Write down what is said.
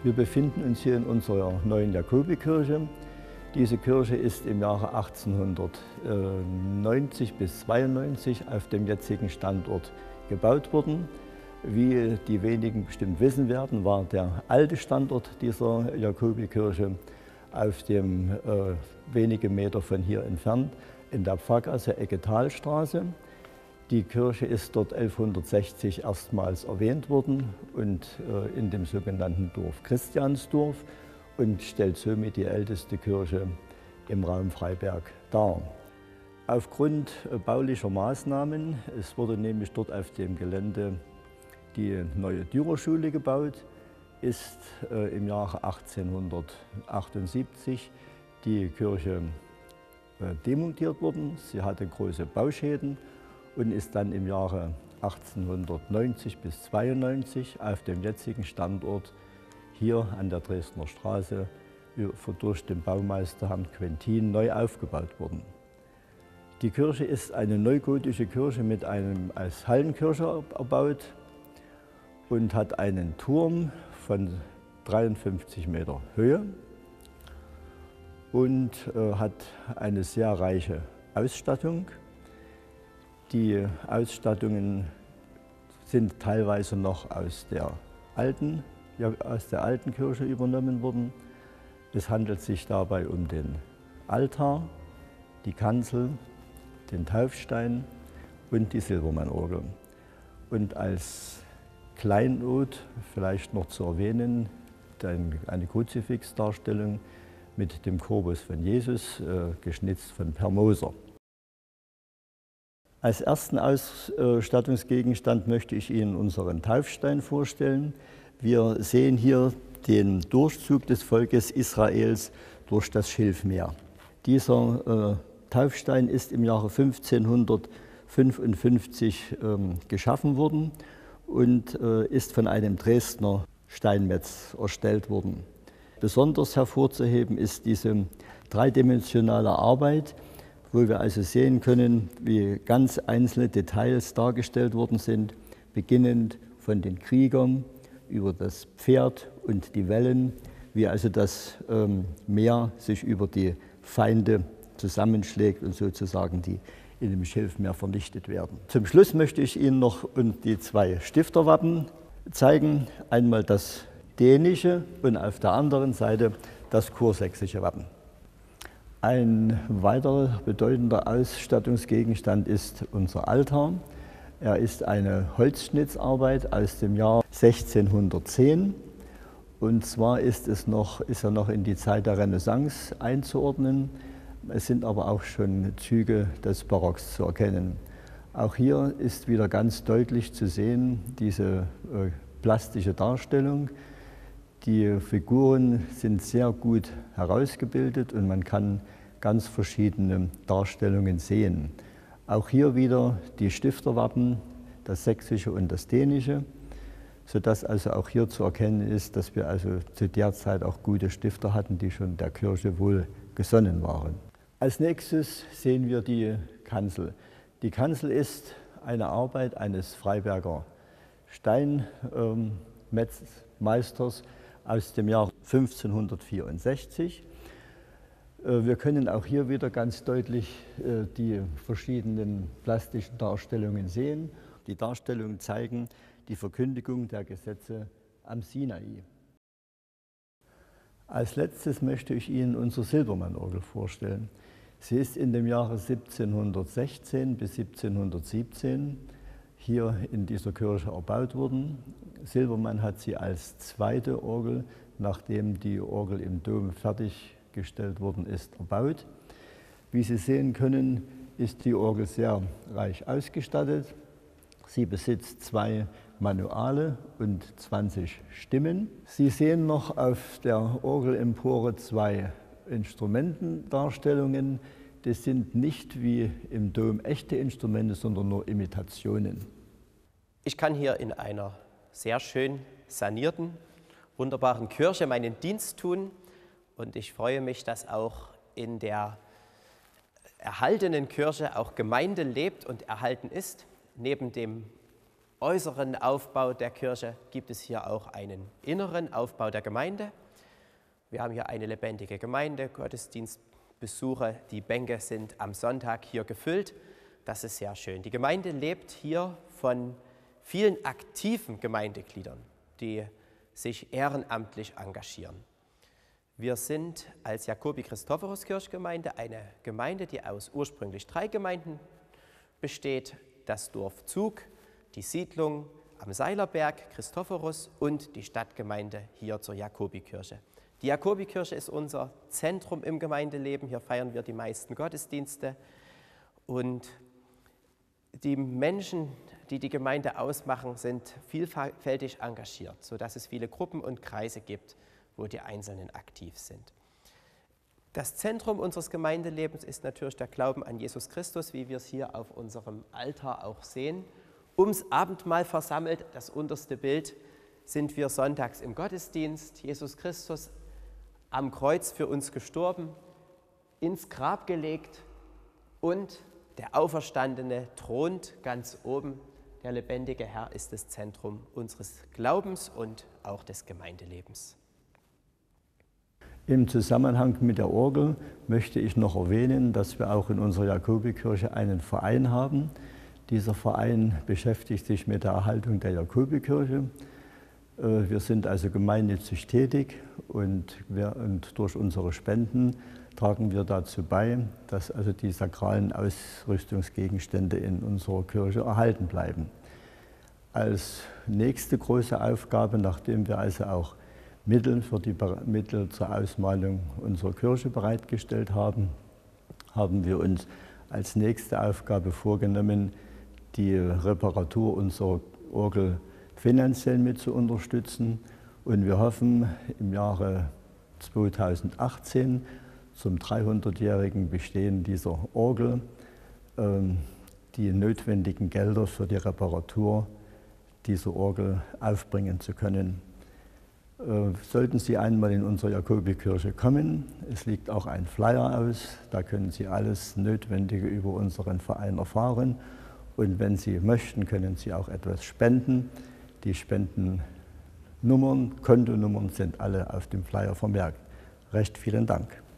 Wir befinden uns hier in unserer neuen Jakobikirche. Diese Kirche ist im Jahre 1890 bis 92 auf dem jetzigen Standort gebaut worden. Wie die wenigen bestimmt wissen werden, war der alte Standort dieser Jakobikirche auf dem wenige Meter von hier entfernt in der Pfarrgasse Ecke Thalstraße. Die Kirche ist dort 1160 erstmals erwähnt worden und in dem sogenannten Dorf Christiansdorf und stellt somit die älteste Kirche im Raum Freiberg dar. Aufgrund baulicher Maßnahmen, es wurde nämlich dort auf dem Gelände die neue Dürerschule gebaut, ist im Jahre 1878 die Kirche demontiert worden. Sie hatte große Bauschäden und ist dann im Jahre 1890 bis 92 auf dem jetzigen Standort hier an der Dresdner Straße durch den Baumeister Herrn Quentin neu aufgebaut worden. Die Kirche ist eine neugotische Kirche mit einem als Hallenkirche erbaut und hat einen Turm von 53 Meter Höhe und hat eine sehr reiche Ausstattung. Die Ausstattungen sind teilweise noch aus der alten Kirche übernommen worden. Es handelt sich dabei um den Altar, die Kanzel, den Taufstein und die Silbermann-Orgel. Und als Kleinod vielleicht noch zu erwähnen, eine Kruzifixdarstellung mit dem Corpus von Jesus, geschnitzt von Per Moser. Als ersten Ausstattungsgegenstand möchte ich Ihnen unseren Taufstein vorstellen. Wir sehen hier den Durchzug des Volkes Israels durch das Schilfmeer. Dieser Taufstein ist im Jahre 1555 geschaffen worden und ist von einem Dresdner Steinmetz erstellt worden. Besonders hervorzuheben ist diese dreidimensionale Arbeit, wo wir also sehen können, wie ganz einzelne Details dargestellt worden sind, beginnend von den Kriegern über das Pferd und die Wellen, wie also das Meer sich über die Feinde zusammenschlägt und sozusagen die in dem Schilfmeer vernichtet werden. Zum Schluss möchte ich Ihnen noch die zwei Stifterwappen zeigen. Einmal das dänische und auf der anderen Seite das kursächsische Wappen. Ein weiterer bedeutender Ausstattungsgegenstand ist unser Altar. Er ist eine Holzschnitzarbeit aus dem Jahr 1610. Und zwar ist er noch in die Zeit der Renaissance einzuordnen. Es sind aber auch schon Züge des Barocks zu erkennen. Auch hier ist wieder ganz deutlich zu sehen, diese plastische Darstellung. Die Figuren sind sehr gut herausgebildet und man kann ganz verschiedene Darstellungen sehen. Auch hier wieder die Stifterwappen, das sächsische und das dänische, sodass also auch hier zu erkennen ist, dass wir also zu der Zeit auch gute Stifter hatten, die schon der Kirche wohl gesonnen waren. Als nächstes sehen wir die Kanzel. Die Kanzel ist eine Arbeit eines Freiberger Steinmetzmeisters aus dem Jahr 1564. Wir können auch hier wieder ganz deutlich die verschiedenen plastischen Darstellungen sehen. Die Darstellungen zeigen die Verkündigung der Gesetze am Sinai. Als letztes möchte ich Ihnen unsere Silbermann-Orgel vorstellen. Sie ist in dem Jahre 1716 bis 1717 hier in dieser Kirche erbaut worden. Silbermann hat sie als zweite Orgel, nachdem die Orgel im Dom fertiggestellt worden ist, erbaut. Wie Sie sehen können, ist die Orgel sehr reich ausgestattet. Sie besitzt 2 Manuale und 20 Stimmen. Sie sehen noch auf der Orgelempore 2 Instrumentendarstellungen. Das sind nicht wie im Dom echte Instrumente, sondern nur Imitationen. Ich kann hier in einer sehr schön sanierten, wunderbaren Kirche meinen Dienst tun und ich freue mich, dass auch in der erhaltenen Kirche auch Gemeinde lebt und erhalten ist. Neben dem äußeren Aufbau der Kirche gibt es hier auch einen inneren Aufbau der Gemeinde. Wir haben hier eine lebendige Gemeinde, Gottesdienstbesuche, die Bänke sind am Sonntag hier gefüllt. Das ist sehr schön. Die Gemeinde lebt hier von vielen aktiven Gemeindegliedern, die sich ehrenamtlich engagieren. Wir sind als Jakobi-Christophorus-Kirchgemeinde eine Gemeinde, die aus ursprünglich 3 Gemeinden besteht: das Dorf Zug, die Siedlung am Seilerberg, Christophorus und die Stadtgemeinde hier zur Jakobikirche. Die Jakobikirche ist unser Zentrum im Gemeindeleben. Hier feiern wir die meisten Gottesdienste. Und die Menschen, die die Gemeinde ausmachen, sind vielfältig engagiert, sodass es viele Gruppen und Kreise gibt, wo die Einzelnen aktiv sind. Das Zentrum unseres Gemeindelebens ist natürlich der Glauben an Jesus Christus, wie wir es hier auf unserem Altar auch sehen. Ums Abendmahl versammelt, das unterste Bild, sind wir sonntags im Gottesdienst. Jesus Christus am Kreuz für uns gestorben, ins Grab gelegt und der Auferstandene thront ganz oben. Der lebendige Herr ist das Zentrum unseres Glaubens und auch des Gemeindelebens. Im Zusammenhang mit der Orgel möchte ich noch erwähnen, dass wir auch in unserer Jakobikirche einen Verein haben. Dieser Verein beschäftigt sich mit der Erhaltung der Jakobikirche. Wir sind also gemeinnützig tätig und durch unsere Spenden tragen wir dazu bei, dass also die sakralen Ausrüstungsgegenstände in unserer Kirche erhalten bleiben. Als nächste große Aufgabe, nachdem wir also auch Mittel zur Ausmalung unserer Kirche bereitgestellt haben, haben wir uns als nächste Aufgabe vorgenommen, die Reparatur unserer Orgel finanziell mit zu unterstützen. Und wir hoffen, im Jahre 2018 zum 300-jährigen Bestehen dieser Orgel die notwendigen Gelder für die Reparatur dieser Orgel aufbringen zu können. Sollten Sie einmal in unsere Jakobikirche kommen, es liegt auch ein Flyer aus, da können Sie alles Notwendige über unseren Verein erfahren. Und wenn Sie möchten, können Sie auch etwas spenden. Die Spendennummern, Kontonummern sind alle auf dem Flyer vermerkt. Recht vielen Dank.